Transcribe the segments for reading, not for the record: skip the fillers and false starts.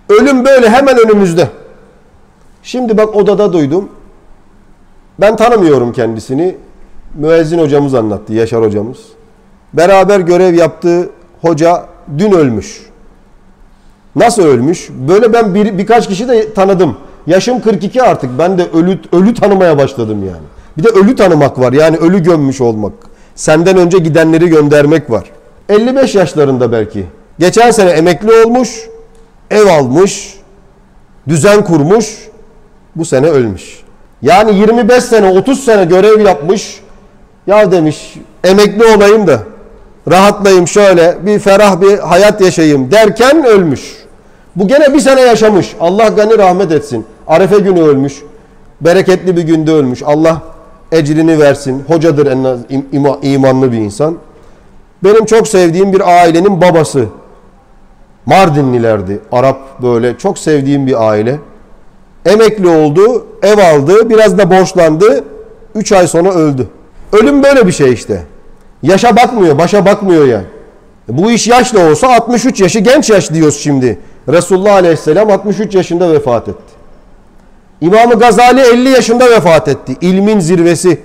Ölüm böyle hemen önümüzde. Şimdi bak odada duydum. Ben tanımıyorum kendisini. Müezzin hocamız anlattı, Yaşar hocamız. Beraber görev yaptığı hoca dün ölmüş. Nasıl ölmüş? Böyle ben birkaç kişi de tanıdım. Yaşım 42 artık. Ben de ölü tanımaya başladım yani. Bir de ölü tanımak var. Yani ölü gömmüş olmak. Senden önce gidenleri göndermek var. 55 yaşlarında belki. Geçen sene emekli olmuş. Ev almış. Düzen kurmuş. Bu sene ölmüş. Yani 25 sene 30 sene görev yapmış. Ya demiş emekli olayım da rahatlayayım şöyle bir ferah bir hayat yaşayayım derken ölmüş. Bu gene bir sene yaşamış. Allah gani rahmet etsin. Arefe günü ölmüş. Bereketli bir günde ölmüş. Allah ecrini versin. Hocadır en az imanlı bir insan. Benim çok sevdiğim bir ailenin babası. Mardinlilerdi. Arap böyle çok sevdiğim bir aile. Emekli oldu, ev aldı, biraz da borçlandı. 3 ay sonra öldü. Ölüm böyle bir şey işte. Yaşa bakmıyor, başa bakmıyor yani. Bu iş yaşla olsa 63 yaşı genç yaş diyoruz şimdi. Resulullah Aleyhisselam 63 yaşında vefat etti. İmam-ı Gazali 50 yaşında vefat etti. İlmin zirvesi.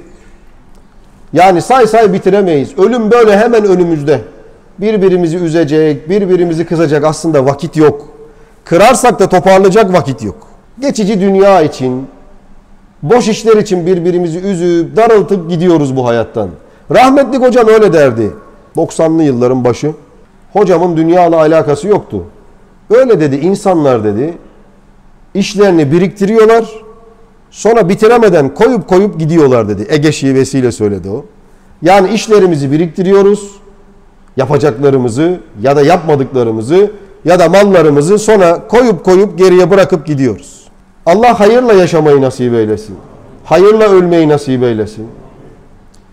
Yani say bitiremeyiz. Ölüm böyle hemen önümüzde. Birbirimizi üzecek, birbirimizi kızacak aslında vakit yok. Kırarsak da toparlayacak vakit yok. Geçici dünya için, boş işler için birbirimizi üzüp, daraltıp gidiyoruz bu hayattan. Rahmetlik hocam öyle derdi. 90'lı yılların başı. Hocamın dünyayla alakası yoktu. Öyle dedi, insanlar dedi, işlerini biriktiriyorlar, sonra bitiremeden koyup gidiyorlar dedi. Ege şivesiyle söyledi o. Yani işlerimizi biriktiriyoruz, yapacaklarımızı ya da yapmadıklarımızı ya da mallarımızı sonra koyup geriye bırakıp gidiyoruz. Allah hayırla yaşamayı nasip eylesin. Hayırla ölmeyi nasip eylesin.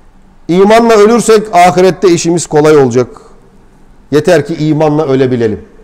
İmanla ölürsek ahirette işimiz kolay olacak. Yeter ki imanla ölebilelim.